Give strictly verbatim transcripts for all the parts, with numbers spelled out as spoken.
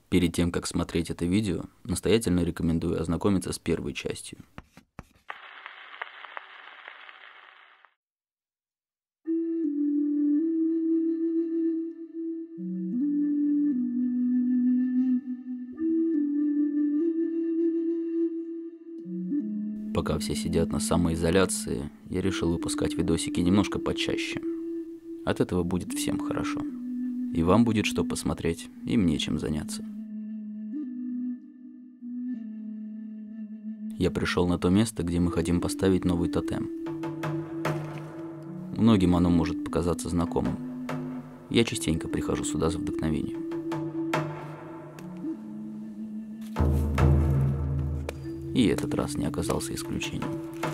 Перед тем, как смотреть это видео, настоятельно рекомендую ознакомиться с первой частью. Пока все сидят на самоизоляции, я решил выпускать видосики немножко почаще. От этого будет всем хорошо. И вам будет что посмотреть, и мне чем заняться. Я пришел на то место, где мы хотим поставить новый тотем. Многим оно может показаться знакомым. Я частенько прихожу сюда за вдохновением. И этот раз не оказался исключением.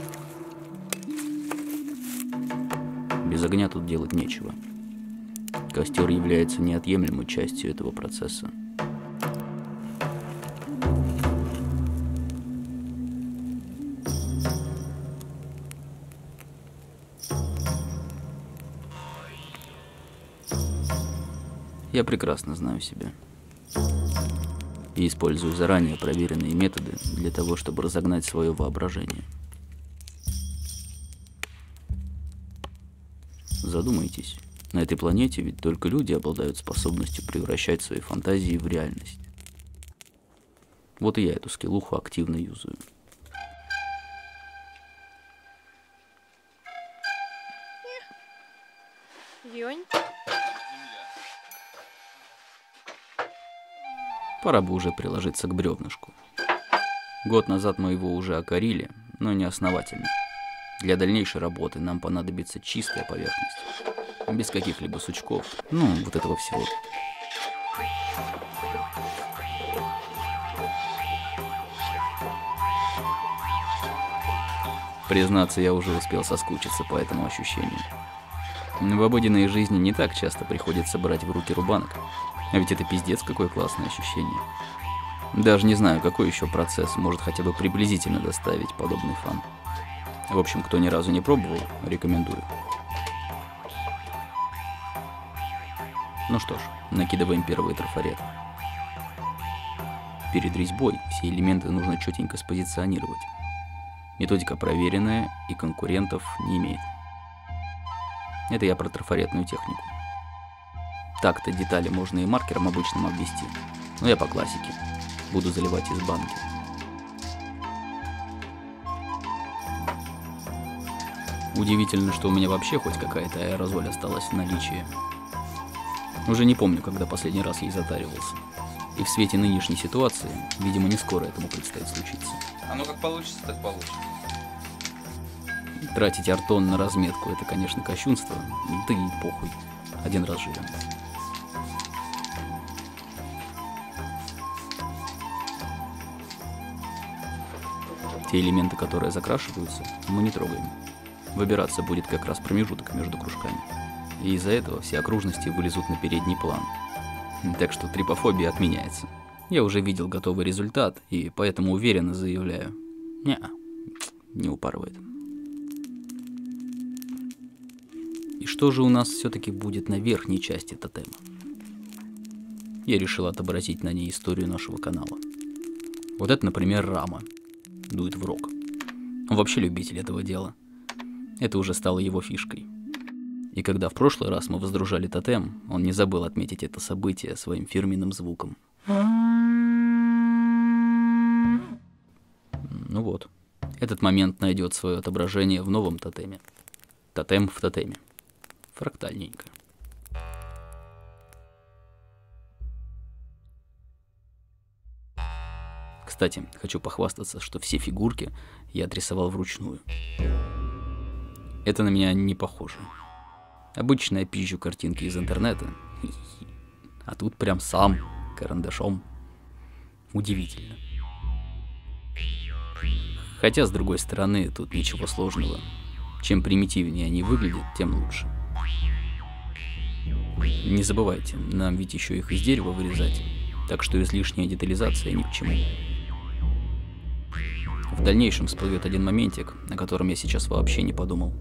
Без огня тут делать нечего. Костер является неотъемлемой частью этого процесса. Я прекрасно знаю себя. И использую заранее проверенные методы для того, чтобы разогнать свое воображение. Задумайтесь, на этой планете ведь только люди обладают способностью превращать свои фантазии в реальность. Вот и я эту скиллуху активно юзаю. Юнь. Пора бы уже приложиться к бревнышку. Год назад мы его уже окорили, но не основательно. Для дальнейшей работы нам понадобится чистая поверхность, без каких-либо сучков, ну, вот этого всего. Признаться, я уже успел соскучиться по этому ощущению. В обыденной жизни не так часто приходится брать в руки рубанок, а ведь это пиздец какое классное ощущение. Даже не знаю, какой еще процесс может хотя бы приблизительно доставить подобный фан. В общем, кто ни разу не пробовал, рекомендую. Ну что ж, накидываем первые трафареты. Перед резьбой все элементы нужно четенько спозиционировать. Методика проверенная и конкурентов не имеет. Это я про трафаретную технику. Так-то детали можно и маркером обычным обвести, но я по классике. Буду заливать из банки. Удивительно, что у меня вообще хоть какая-то аэрозоль осталась в наличии. Уже не помню, когда последний раз ей затаривался. И в свете нынешней ситуации, видимо, не скоро этому предстоит случиться. Оно как получится, так получится. Тратить артон на разметку — это, конечно, кощунство, да и похуй. Один раз живем. Те элементы, которые закрашиваются, мы не трогаем. Выбираться будет как раз промежуток между кружками. И из-за этого все окружности вылезут на передний план. Так что трипофобия отменяется. Я уже видел готовый результат, и поэтому уверенно заявляю: не, не упарывает. И что же у нас все-таки будет на верхней части тотема? Я решил отобразить на ней историю нашего канала. Вот это, например, Рама. Дует в рог. Он вообще любитель этого дела. Это уже стало его фишкой. И когда в прошлый раз мы воздружали тотем, он не забыл отметить это событие своим фирменным звуком. Ну вот. Этот момент найдет свое отображение в новом тотеме. Тотем в тотеме. Фрактальненько. Кстати, хочу похвастаться, что все фигурки я отрисовал вручную. Это на меня не похоже. Обычно я пизжу картинки из интернета, а тут прям сам, карандашом. Удивительно. Хотя, с другой стороны, тут ничего сложного. Чем примитивнее они выглядят, тем лучше. Не забывайте, нам ведь еще их из дерева вырезать, так что излишняя детализация ни к чему. В дальнейшем всплывет один моментик, о котором я сейчас вообще не подумал.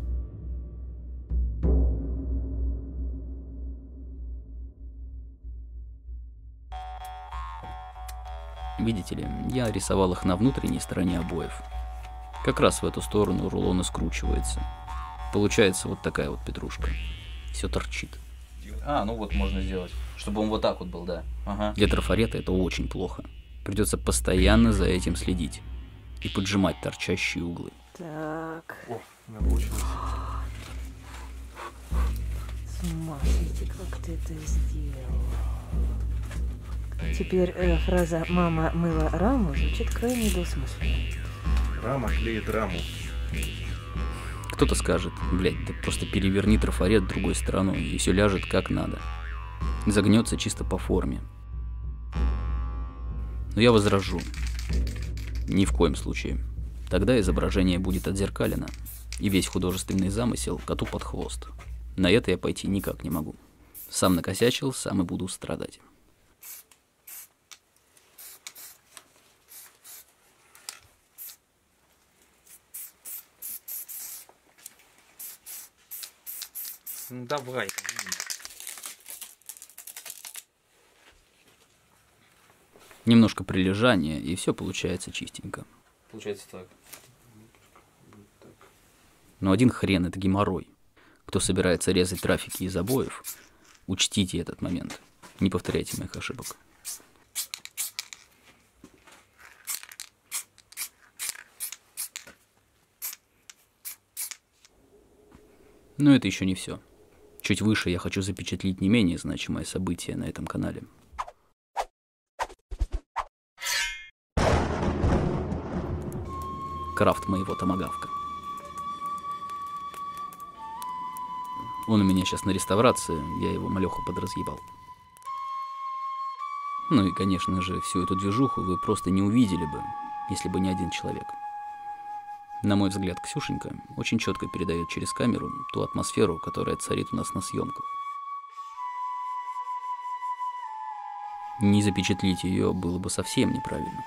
Видите ли, я рисовал их на внутренней стороне обоев. Как раз в эту сторону рулон и скручивается. Получается вот такая вот петрушка. Все торчит. А, ну вот можно сделать, чтобы он вот так вот был, да. Ага. Для трафарета это очень плохо. Придется постоянно за этим следить и поджимать торчащие углы. Так. О, научилась. С ума сойти, как ты это сделал. Теперь э, фраза «мама мыла раму» звучит крайне двусмысленно. Рама клеит раму. Кто-то скажет: блядь, ты просто переверни трафарет другой стороной, и все ляжет как надо. Загнется чисто по форме. Но я возражу. Ни в коем случае. Тогда изображение будет отзеркалено, и весь художественный замысел коту под хвост. На это я пойти никак не могу. Сам накосячил, сам и буду страдать. Ну давай. Немножко прилежания, и все получается чистенько. Получается так. Но один хрен — это геморрой. Кто собирается резать трафики из обоев, учтите этот момент. Не повторяйте моих ошибок. Но это еще не все. Чуть выше я хочу запечатлеть не менее значимое событие на этом канале. Крафт моего томагавка. Он у меня сейчас на реставрации, я его малеху подразъебал. Ну и, конечно же, всю эту движуху вы просто не увидели бы, если бы не один человек. На мой взгляд, Ксюшенька очень четко передает через камеру ту атмосферу, которая царит у нас на съемках. Не запечатлить ее было бы совсем неправильно.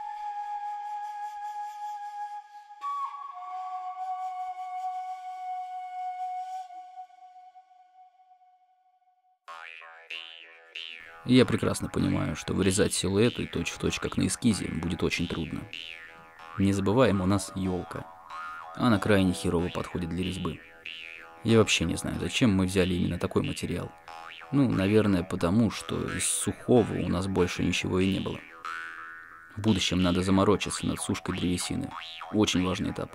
И я прекрасно понимаю, что вырезать силуэты точь-в-точь, как на эскизе, будет очень трудно. Не забываем, у нас елка. Она крайне херово подходит для резьбы. Я вообще не знаю, зачем мы взяли именно такой материал. Ну, наверное, потому, что из сухого у нас больше ничего и не было. В будущем надо заморочиться над сушкой древесины. Очень важный этап.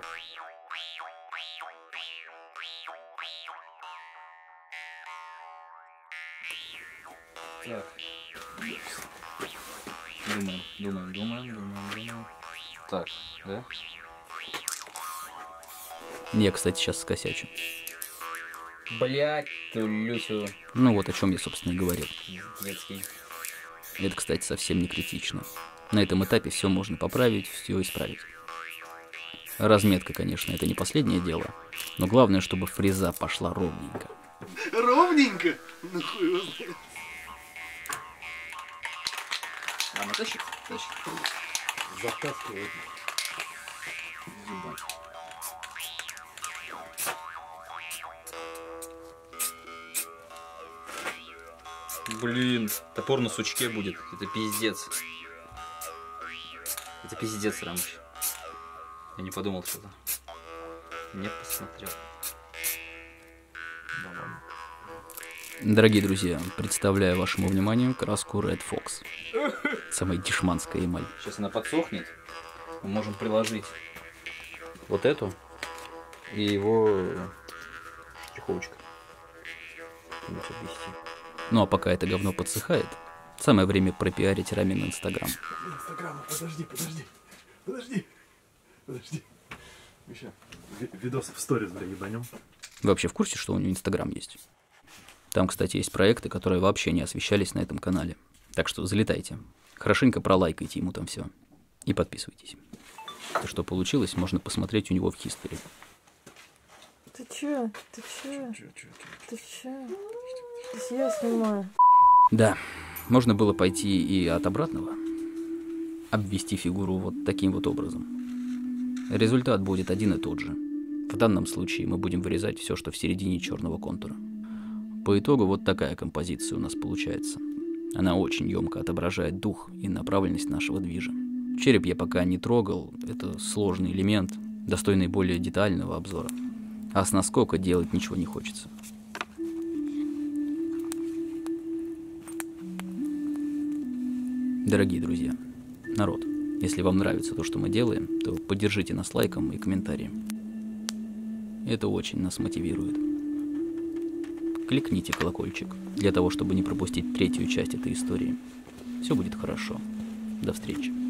Так. Думаем, думаем, думаем, думаем, думаем. Так, да? Я, кстати, сейчас скосячу. Блять, Люсю. Ну вот о чем я, собственно, и говорил. Детский. Это, кстати, совсем не критично. На этом этапе все можно поправить, все исправить. Разметка, конечно, это не последнее дело, но главное, чтобы фреза пошла ровненько. Ровненько? Ну хуй его знает. Она тащит? Тащит. Затаскивает. Блин, топор на сучке будет. Это пиздец. Это пиздец, Рамыч. Я не подумал что-то. Не посмотрел. Да ладно. Дорогие друзья, представляю вашему вниманию краску Red Fox. Самая дешманская эмаль. Сейчас она подсохнет. Мы можем приложить вот эту и его чехолочка. Ну а пока это говно подсыхает, самое время пропиарить Рамин Инстаграм. Инстаграм, подожди, подожди. Подожди. Подожди. Миша, ви- видос в сторис, бля, ебанем. Вы вообще в курсе, что у него Инстаграм есть? Там, кстати, есть проекты, которые вообще не освещались на этом канале. Так что залетайте. Хорошенько пролайкайте ему там все. И подписывайтесь. То, что получилось, можно посмотреть у него в History. Ты чё? Ты чё? Чё, чё, чё? Ты чё? Сейчас я снимаю. Да, можно было пойти и от обратного. Обвести фигуру вот таким вот образом. Результат будет один и тот же. В данном случае мы будем вырезать все, что в середине черного контура. По итогу вот такая композиция у нас получается. Она очень емко отображает дух и направленность нашего движа. Череп я пока не трогал, это сложный элемент, достойный более детального обзора. А с наскока делать ничего не хочется. Дорогие друзья, народ, если вам нравится то, что мы делаем, то поддержите нас лайком и комментарием. Это очень нас мотивирует. Кликните колокольчик, для того, чтобы не пропустить третью часть этой истории. Все будет хорошо. До встречи.